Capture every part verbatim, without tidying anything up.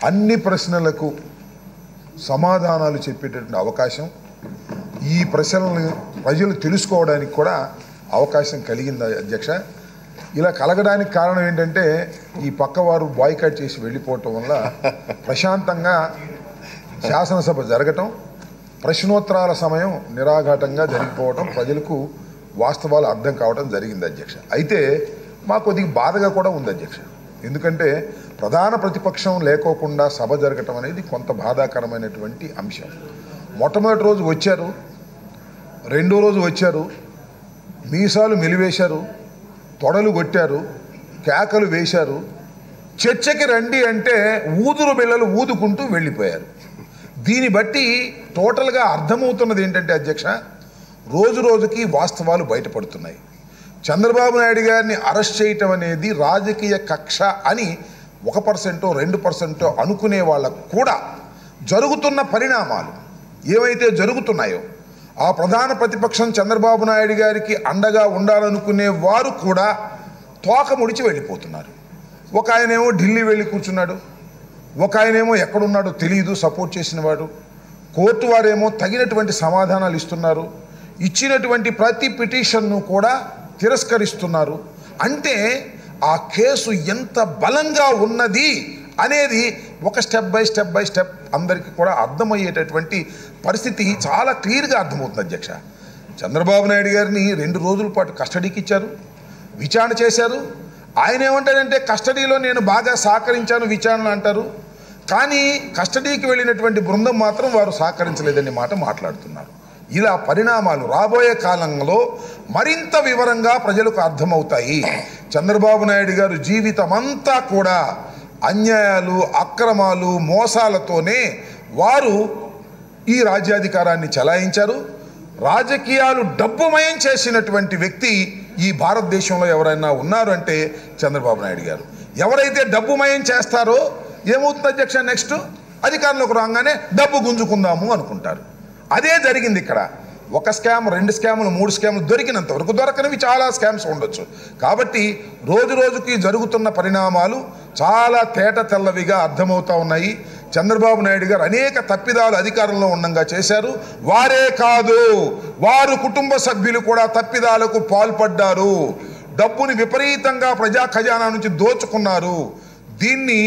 అన్ని ప్రశ్నలకు సమాధానాలు చెప్పేటటువంటి అవకాశం, ఈ ప్రశ్నలను ప్రజలు తెలుసుకోవడానికి కూడా అవకాశం కలిగింది అధ్యక్ష. ఇలా కలగడానికి కారణం ఏంటంటే ఈ పక్కవారు బాయ్కాట్ చేసి వెళ్ళిపోవటం వల్ల ప్రశాంతంగా శాసనసభ జరగటం, ప్రశ్నోత్తరాల సమయం నిరాఘాటంగా జరిగిపోవటం, ప్రజలకు వాస్తవాలు అర్థం కావడం జరిగింది అధ్యక్ష. అయితే మాకు కొద్దిగా బాధగా కూడా ఉంది అధ్యక్ష. ఎందుకంటే ప్రధాన ప్రతిపక్షం లేకోకుండా సభ జరగటం అనేది కొంత బాధాకరమైనటువంటి అంశం. మొట్టమొదటి రోజు వచ్చారు, రెండో రోజు వచ్చారు, మీసాలు మెలివేశారు, తొడలు కొట్టారు, కేకలు వేశారు, చర్చకి రండి అంటే ఊదురు బిళ్ళలు ఊదుకుంటూ వెళ్ళిపోయారు. దీన్ని బట్టి టోటల్గా అర్థమవుతున్నది ఏంటంటే అధ్యక్ష, రోజు రోజుకి వాస్తవాలు బయటపడుతున్నాయి. చంద్రబాబు నాయుడు గారిని అరెస్ట్ చేయటం అనేది రాజకీయ కక్ష అని ఒక పర్సెంటో రెండు పర్సెంటో అనుకునే వాళ్ళకు కూడా జరుగుతున్న పరిణామాలు ఏవైతే జరుగుతున్నాయో, ఆ ప్రధాన ప్రతిపక్షం చంద్రబాబు నాయుడు గారికి అండగా ఉండాలనుకునే వారు కూడా తోక ముడిచి వెళ్ళిపోతున్నారు. ఒక ఆయనేమో ఢిల్లీ వెళ్ళి కూర్చున్నాడు, ఒక ఆయనేమో ఎక్కడున్నాడో తెలియదు సపోర్ట్ చేసిన వాడు, కోర్టు వారేమో తగినటువంటి సమాధానాలు ఇస్తున్నారు, ఇచ్చినటువంటి ప్రతి పిటిషన్ను కూడా తిరస్కరిస్తున్నారు. అంటే ఆ కేసు ఎంత బలంగా ఉన్నది అనేది ఒక step by step by step అందరికీ కూడా అర్థమయ్యేటటువంటి పరిస్థితి చాలా క్లియర్గా అర్థమవుతుంది అధ్యక్ష. చంద్రబాబు నాయుడు గారిని రెండు రోజుల పాటు కస్టడీకి ఇచ్చారు, విచారణ చేశారు. ఆయన ఏమంటారంటే కస్టడీలో నేను బాగా సహకరించాను విచారణ అంటారు, కానీ కస్టడీకి వెళ్ళినటువంటి బృందం మాత్రం వారు సహకరించలేదనే మాట మాట్లాడుతున్నారు. ఇలా పరిణామాలు రాబోయే కాలంలో మరింత వివరంగా ప్రజలకు అర్థమవుతాయి. చంద్రబాబు నాయుడు గారు జీవితం అంతా కూడా అన్యాయాలు, అక్రమాలు, మోసాలతోనే వారు ఈ రాజ్యాధికారాన్ని చెలాయించారు. రాజకీయాలు డబ్బుమయం చేసినటువంటి వ్యక్తి ఈ భారతదేశంలో ఎవరైనా ఉన్నారు అంటే చంద్రబాబు నాయుడు గారు. ఎవరైతే డబ్బుమయం చేస్తారో ఏమవుతుంది అధ్యక్ష, నెక్స్ట్ అధికారంలోకి రాగానే డబ్బు గుంజుకుందాము అనుకుంటారు. అదే జరిగింది ఇక్కడ. ఒక స్కామ్, రెండు స్కాములు, మూడు స్కాములు దొరికినంత వరకు, దొరకనివి చాలా స్కామ్స్ ఉండొచ్చు. కాబట్టి రోజు రోజుకి జరుగుతున్న పరిణామాలు చాలా తేట తెల్లవిగా అర్థమవుతూ ఉన్నాయి. చంద్రబాబు నాయుడు గారు అనేక తప్పిదాలు అధికారంలో ఉండగా చేశారు. వారే కాదు, వారు కుటుంబ సభ్యులు కూడా తప్పిదాలకు పాల్పడ్డారు. డబ్బుని విపరీతంగా ప్రజా ఖజానా నుంచి దోచుకున్నారు. దీన్ని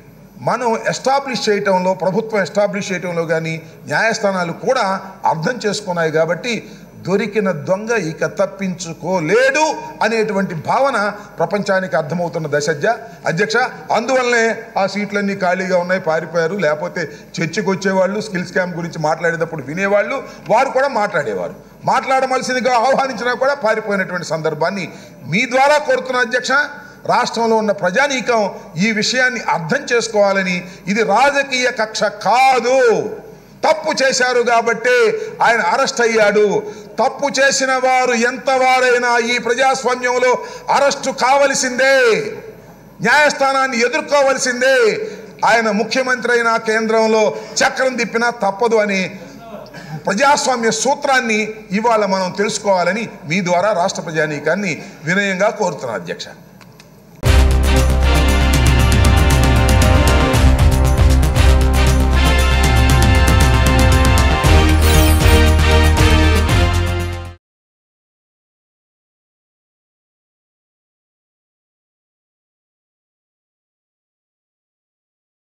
మనం ఎస్టాబ్లిష్ చేయటంలో, ప్రభుత్వం ఎస్టాబ్లిష్ చేయటంలో కానీ న్యాయస్థానాలు కూడా అర్థం చేసుకున్నాయి. కాబట్టి దొరికిన దొంగ ఇక తప్పించుకోలేడు అనేటువంటి భావన ప్రపంచానికి అర్థమవుతున్న దశ అధ్యక్ష. అందువల్లనే ఆ సీట్లన్నీ ఖాళీగా ఉన్నాయి, పారిపోయారు. లేకపోతే చర్చకు వచ్చేవాళ్ళు, స్కిల్ స్కామ్ గురించి మాట్లాడేటప్పుడు వినేవాళ్ళు, వారు కూడా మాట్లాడేవారు. మాట్లాడవలసిందిగా ఆహ్వానించినా కూడా పారిపోయినటువంటి సందర్భాన్ని మీ ద్వారా కోరుతున్న అధ్యక్ష. రాష్ట్రంలో ఉన్న ప్రజానీకం ఈ విషయాన్ని అర్థం చేసుకోవాలని, ఇది రాజకీయ కక్ష కాదు, తప్పు చేశారు కాబట్టి ఆయన అరెస్ట్ అయ్యాడు. తప్పు చేసిన వారు ఎంతవారైనా ఈ ప్రజాస్వామ్యంలో అరెస్టు కావలసిందే, న్యాయస్థానాన్ని ఎదుర్కోవలసిందే. ఆయన ముఖ్యమంత్రి అయినా కేంద్రంలో చక్రం తిప్పినా తప్పదు అని ప్రజాస్వామ్య సూత్రాన్ని ఇవాళ మనం తెలుసుకోవాలని మీ ద్వారా రాష్ట్ర ప్రజానీకాన్ని వినయంగా కోరుతున్నాను అధ్యక్ష.